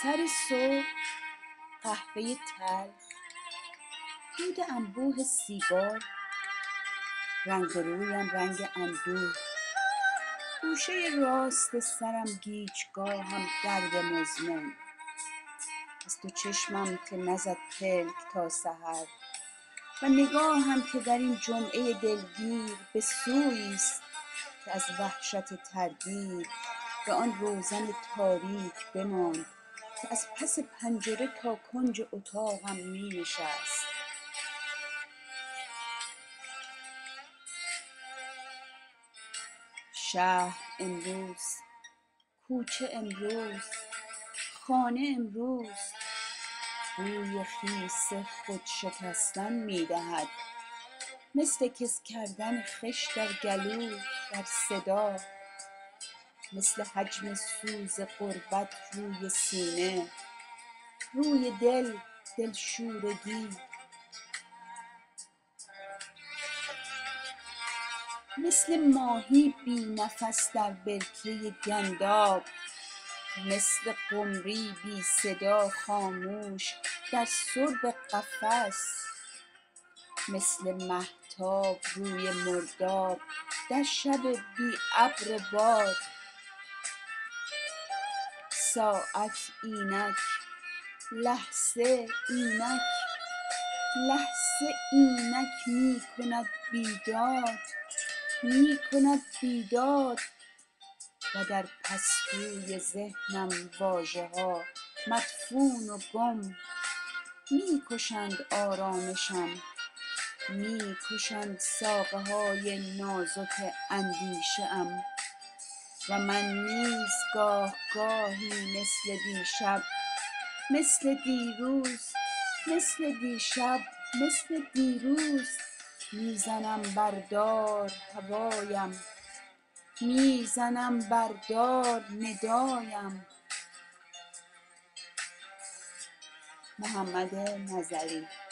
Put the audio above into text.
سر صبح قهوه تلخ، دود انبوه سیگار، رنگ رویم رنگ اندوه، گوشه راست سرم گیجگاهم درد مزمن. از تو چشمم که نزد پلک تا سحر و نگاهم که در این جمعه دلگیر به سویی است که از وحشت تردید به آن روزن تاریک بماند که از پس پنجره تا کنج اتاقم می نشست. شهر امروز، کوچه امروز، خانه امروز بوی خیس خود شکستن می دهد، مثل کس کردن خش در گلو در صدا، مثل حجم سوز غربت روی سینه، روی دل دلشورگی، مثل ماهی بی نفس در برکه گنداب، مثل قمری بی صدا خاموش در سرب قفس، مثل مهتاب روی مرداب در شب بی ابر و باد. ساعت اینک، لحظه اینک، لحظه اینک می کند بیداد، می کند بیداد و در پستوی ذهنم واژه ها مدفون و گم می کشند آرامشم، می کشند ساقه های نازک اندیشه ام و من نیز گاه گاهی مثل دیشب، مثل دیروز، مثل دیشب، مثل دیروز میزنم بر در هوایم، میزنم بر در ندایم. محمد نظری.